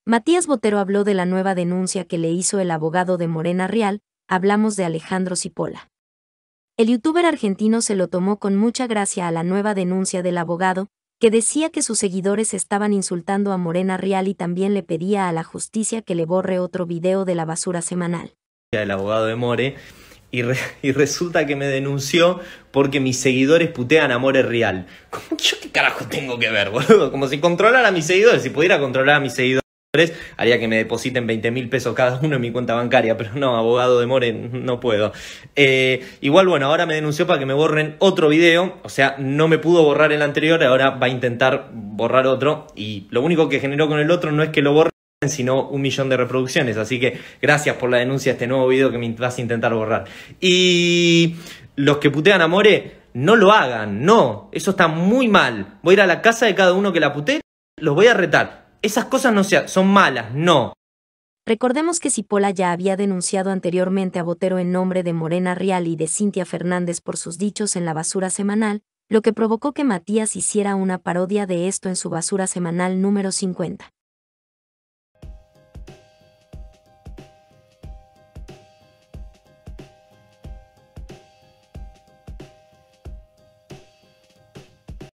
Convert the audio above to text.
Matías Botero habló de la nueva denuncia que le hizo el abogado de Morena Real. Hablamos de Alejandro Cipolla. El youtuber argentino se lo tomó con mucha gracia a la nueva denuncia del abogado, que decía que sus seguidores estaban insultando a Morena Real y también le pedía a la justicia que le borre otro video de la basura semanal. El abogado de More, y resulta que me denunció porque mis seguidores putean a More Real. ¿Cómo yo qué carajo tengo que ver, boludo? Como si controlara a mis seguidores. Si pudiera controlar a mis seguidores, haría que me depositen 20.000 pesos cada uno en mi cuenta bancaria, pero no, abogado de More, no puedo. Igual, bueno, ahora me denunció para que me borren otro video, o sea, no me pudo borrar el anterior, ahora va a intentar borrar otro, y lo único que generó con el otro no es que lo borren, sino 1 millón de reproducciones, así que gracias por la denuncia a este nuevo video que me vas a intentar borrar. Y los que putean a More, no lo hagan, no, eso está muy mal. Voy a ir a la casa de cada uno que la putee, los voy a retar. Esas cosas no son malas, no. Recordemos que Cipolla ya había denunciado anteriormente a Botero en nombre de Morena Real y de Cintia Fernández por sus dichos en la basura semanal, lo que provocó que Matías hiciera una parodia de esto en su basura semanal número 50.